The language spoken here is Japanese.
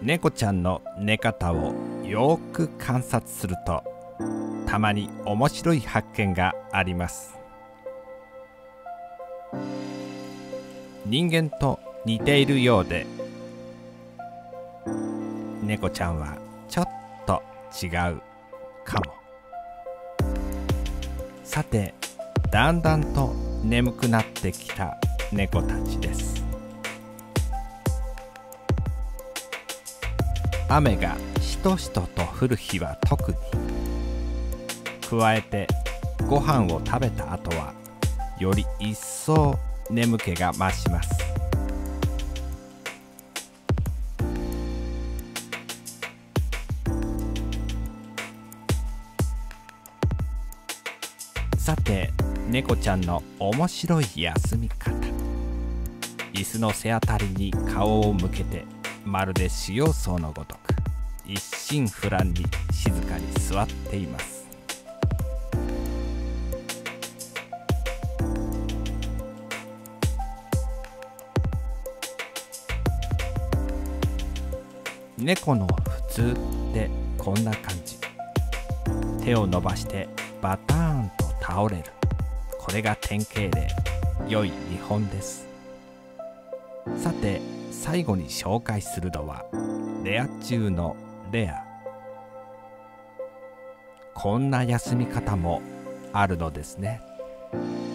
猫ちゃんの寝方をよく観察すると、たまに面白い発見があります。人間と似ているようで、猫ちゃんはちょっと違うかも。さて、だんだんと眠くなってきた猫たちです。雨がしとしとと降る日は特に。加えてご飯を食べた後はより一層眠気が増します。さて、猫ちゃんの面白い休み方。椅子の背あたりに顔を向けて、まるで修行僧のごとく一心不乱に静かに座っています。猫の普通ってこんな感じ。手を伸ばしてバターンと倒れる。これが典型で良い見本です。さて、最後に紹介するのはレア中のレア。こんな休み方もあるのですね。